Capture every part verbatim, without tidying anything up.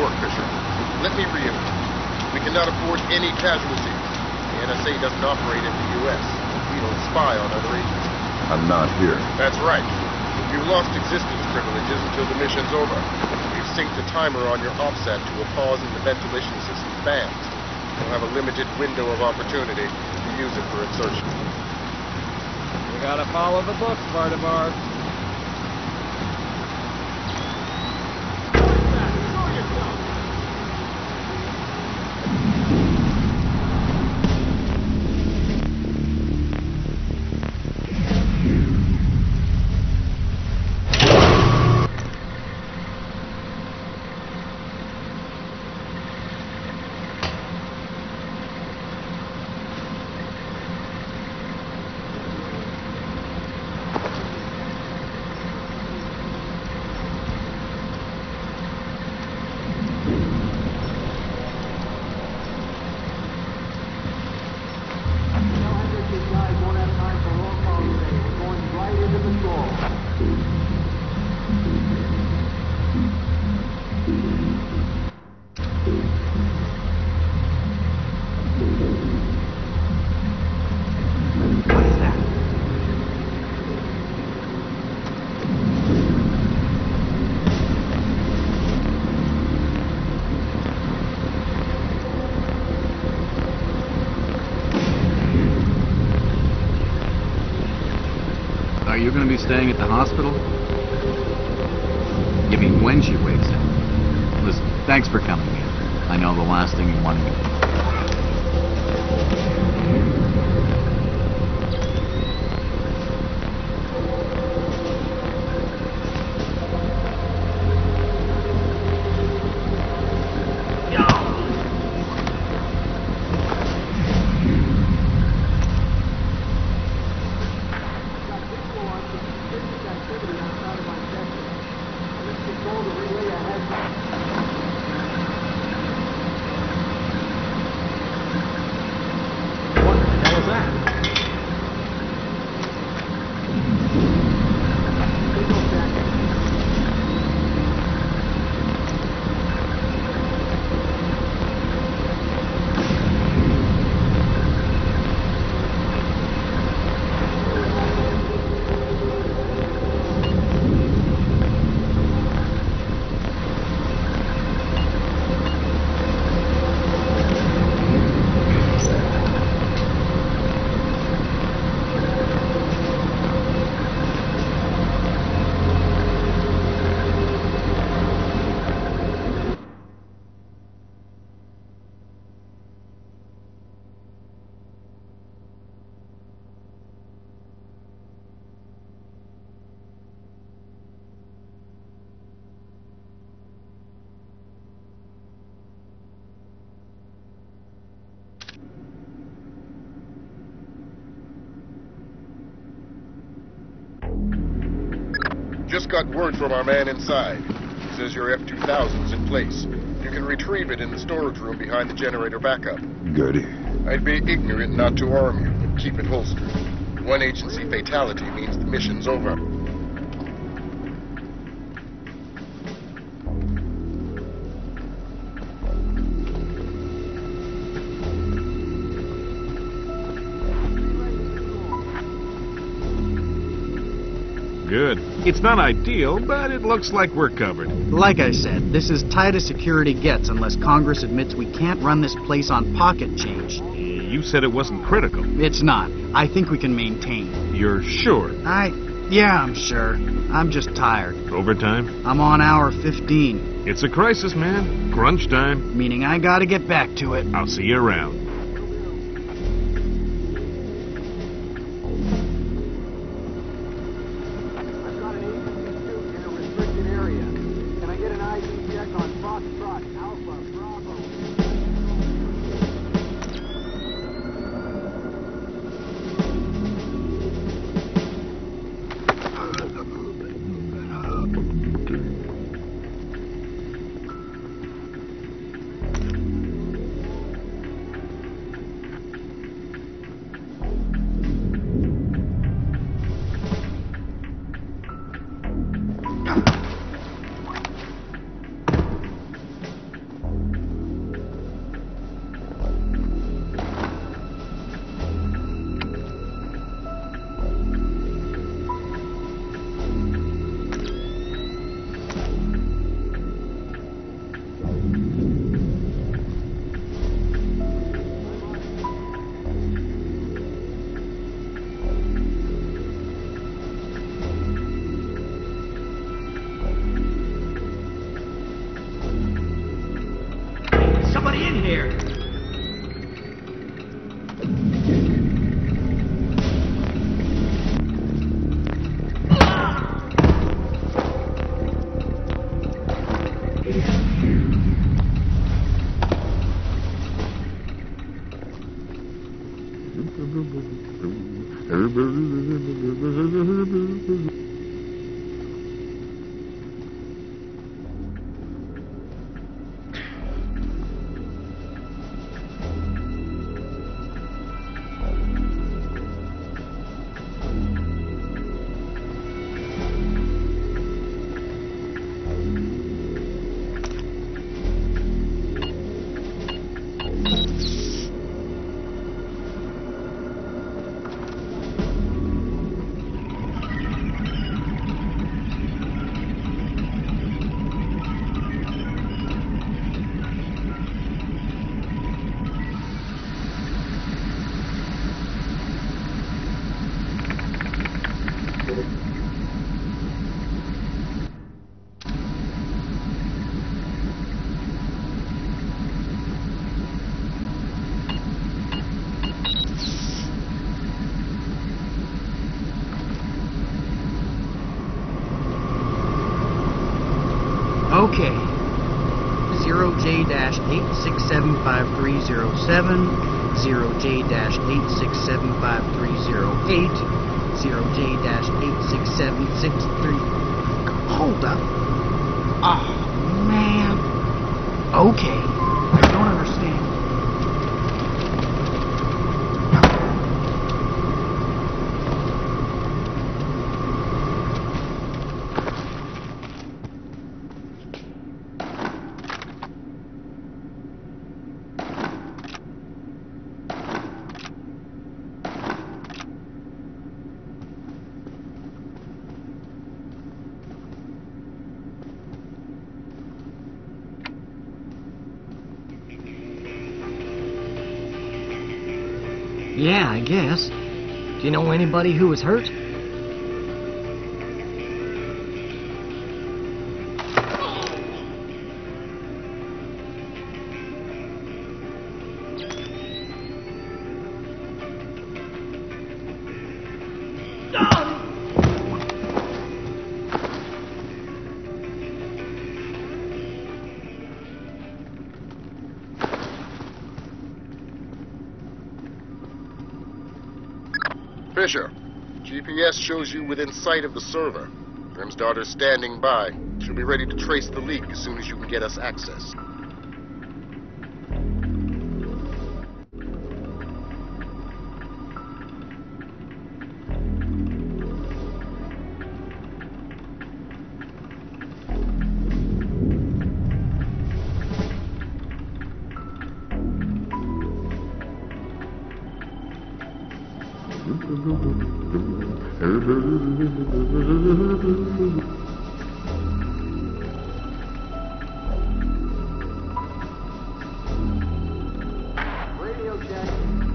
work, Fisher. Let me reiterate. We cannot afford any casualties. The N S A doesn't operate in the U S We don't spy on other agencies. I'm not here. That's right. You've lost existence privileges until the mission's over. We've synced the timer on your OPSAT to a pause in the ventilation system's bands. You'll have a limited window of opportunity to use it for insertion. We gotta follow the books, Vardavar. Are you going to be staying at the hospital? You mean when she wakes up? Listen, thanks for coming in. I know the last thing you wanted to do. Just got word from our man inside. He says your F two thousand's in place. You can retrieve it in the storage room behind the generator backup. Goody. I'd be ignorant not to arm you, but keep it holstered. One agency fatality means the mission's over. Good. It's not ideal, but it looks like we're covered. Like I said, this is tight as security gets unless Congress admits we can't run this place on pocket change. You said it wasn't critical. It's not. I think we can maintain. You're sure? I... yeah, I'm sure. I'm just tired. Overtime? I'm on hour fifteen. It's a crisis, man. Crunch time. Meaning I gotta get back to it. I'll see you around. Okay. zero J eight six seven five three zero seven, zero J eight six seven five three zero eight, zero J eight six seven six three... Hold up. Oh, man. Okay. I don't understand. Yeah, I guess. Do you know anybody who was hurt? Fisher, G P S shows you within sight of the server. Grim's daughter's standing by. She'll be ready to trace the leak as soon as you can get us access. Radio check.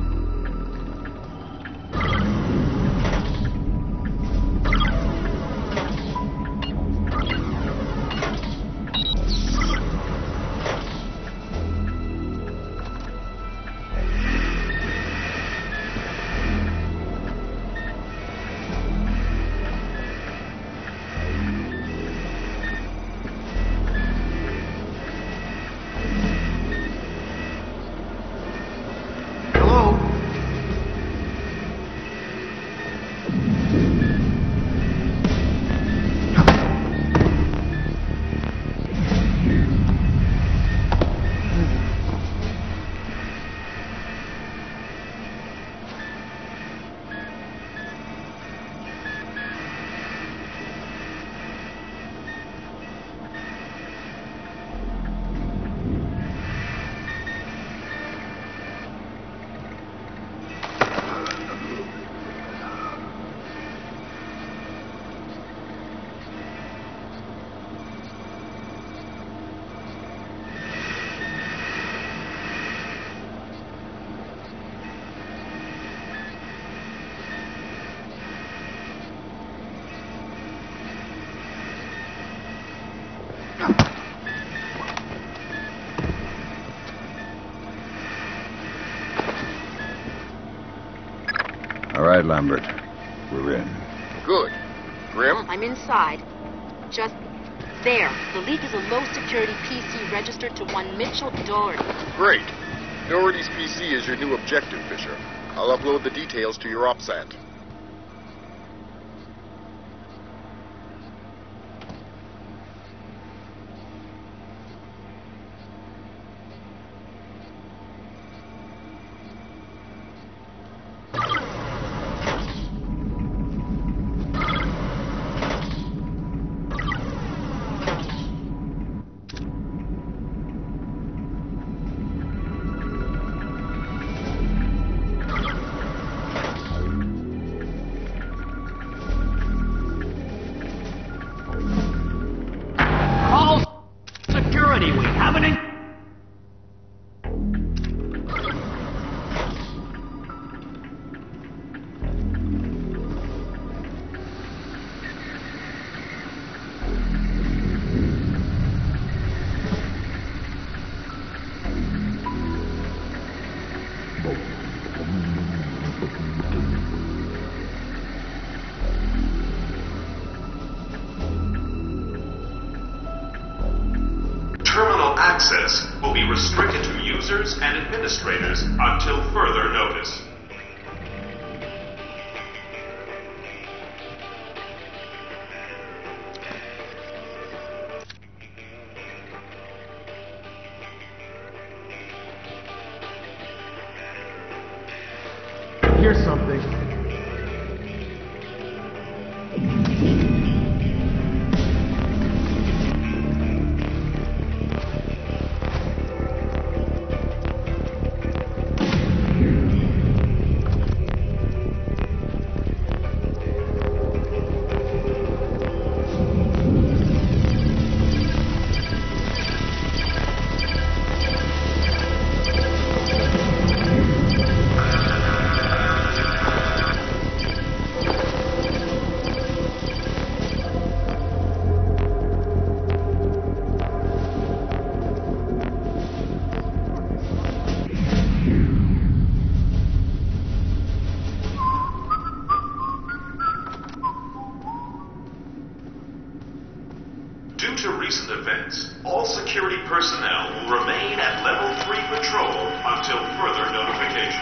All right, Lambert. We're in. Good. Grim? I'm inside. Just there. The leak is a low-security P C registered to one Mitchell Doherty. Great. Doherty's P C is your new objective, Fisher. I'll upload the details to your OpSat. access will be restricted to users and administrators until further notice. Here's something. Due to recent events, all security personnel will remain at level three patrol until further notification.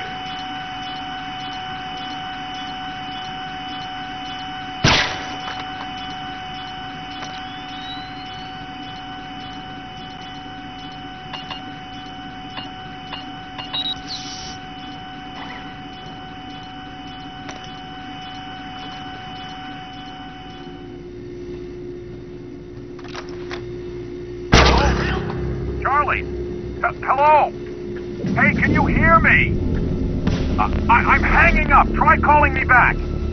Charlie! H- hello? Hey, can you hear me? Uh, I- I'm hanging up. Try calling me back.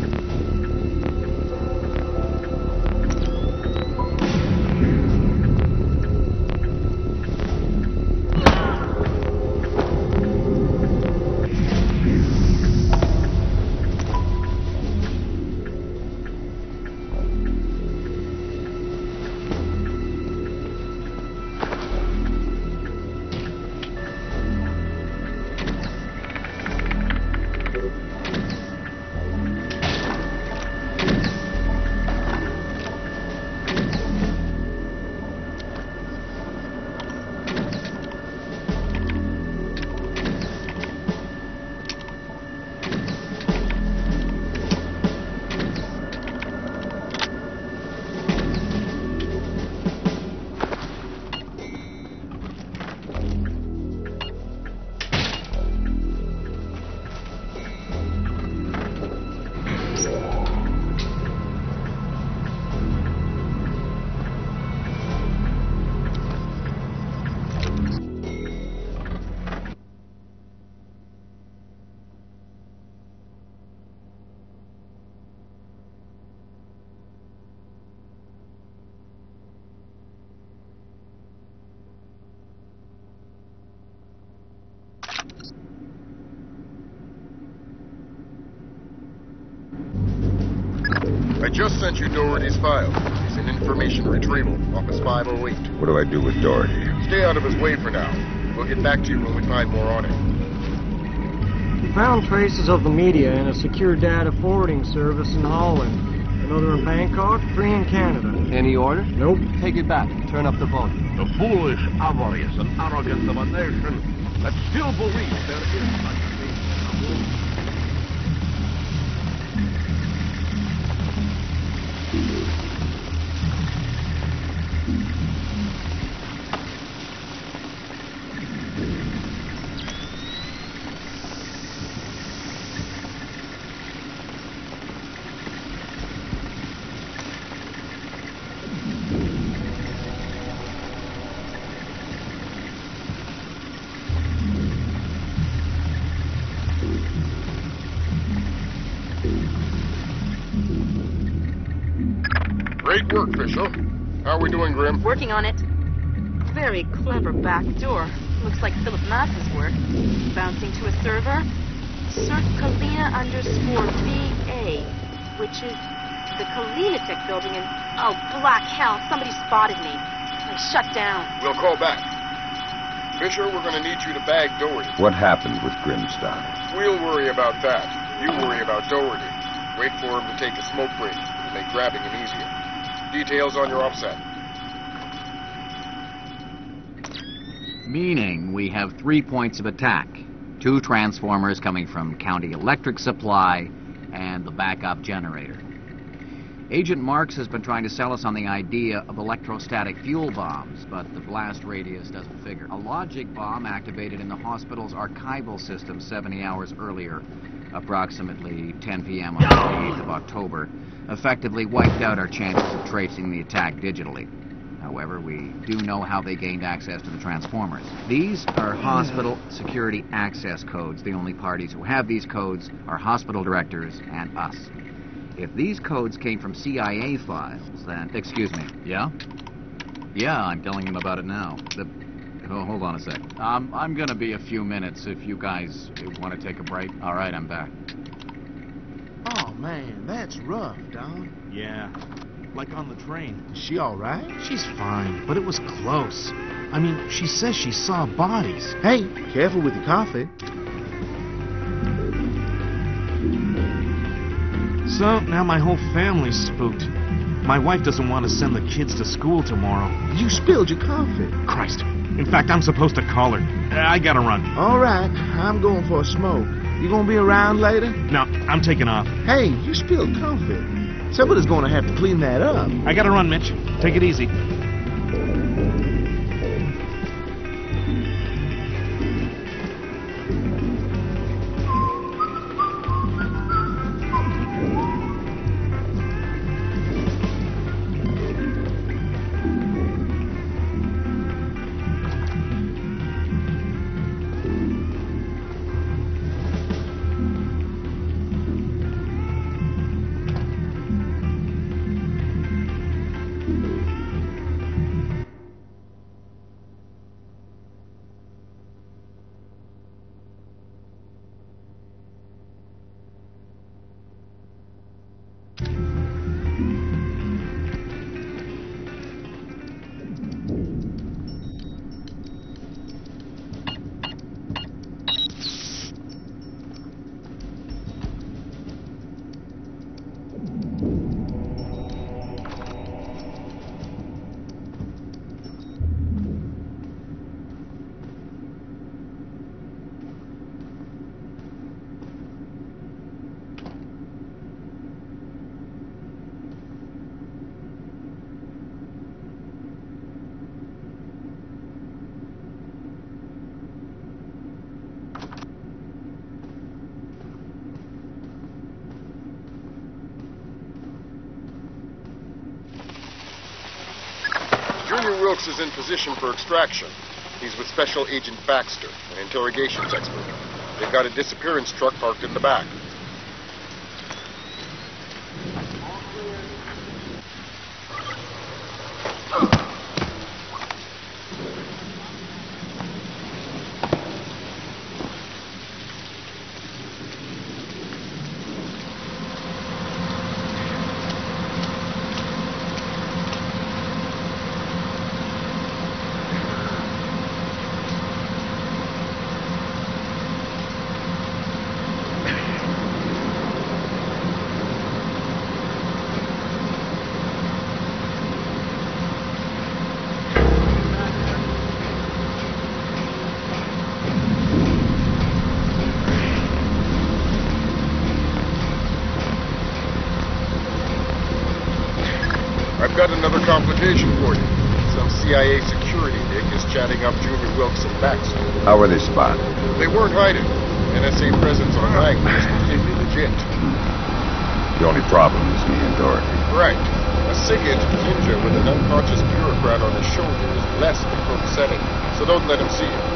I just sent you Doherty's file. It's an information retrieval, Office five oh eight. What do I do with Doherty? Stay out of his way for now. We'll get back to you when we find more on him. We found traces of the media in a secure data forwarding service in Holland. Another in Bangkok, three in Canada. Any order? Nope. Take it back. Turn up the volume. The foolish avarice and arrogance of a nation that still believes there is such a thing as a war. Great work, Fisher. How are we doing, Grim? Working on it. Very clever back door. Looks like Philip Mass's work. Bouncing to a server. Search Kalina underscore V A, which is the Kalina Tech building in... Oh, black hell. Somebody spotted me. I shut down. We'll call back. Fisher, we're going to need you to bag Doherty. What happened with Grimstown? We'll worry about that. You worry about Doherty. Wait for him to take a smoke break. It'll make grabbing him easier. Details on your offset. Meaning we have three points of attack. Two transformers coming from County Electric Supply and the backup generator. Agent Marks has been trying to sell us on the idea of electrostatic fuel bombs, but the blast radius doesn't figure. A logic bomb activated in the hospital's archival system seventy hours earlier, approximately ten p m on the twenty-eighth of October, effectively wiped out our chances of tracing the attack digitally. However, we do know how they gained access to the transformers. These are hospital security access codes. The only parties who have these codes are hospital directors and us. If these codes came from C I A files, then... Excuse me. Yeah? Yeah, I'm telling him about it now. The... Oh, hold on a sec. Um, I'm gonna be a few minutes if you guys want to take a break. All right, I'm back. Oh, man, that's rough, Don. Yeah. Like on the train. Is she all right? She's fine, but it was close. I mean, she says she saw bodies. Hey, careful with your coffee. So, now my whole family's spooked. My wife doesn't want to send the kids to school tomorrow. You spilled your coffee. Christ. In fact, I'm supposed to call her. I gotta run. All right, I'm going for a smoke. You gonna be around later? No, I'm taking off. Hey, you spilled coffee. Somebody's gonna have to clean that up. I gotta run, Mitch. Take it easy. Junior Wilkes is in position for extraction. He's with Special Agent Baxter, an interrogations expert. They've got a disappearance truck parked in the back. I've got another complication for you. Some C I A security dick is chatting up Junior Wilkes and Baxter. How were they spotted? They weren't hiding. N S A presence on Langley is completely legit. The only problem is me and Dorothy. Right. A SIGINT ninja with an unconscious bureaucrat on his shoulder is less than copacetic, so don't let him see you.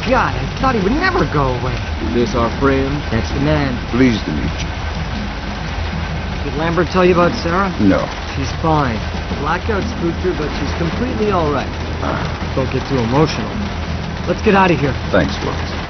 God, I thought he would never go away. This our friend? That's the man. Pleased to meet you. Did Lambert tell you about Sarah? No. She's fine. The blackout spooked her, but she's completely all right. Ah. Don't get too emotional. Let's get out of here. Thanks, Wilkes.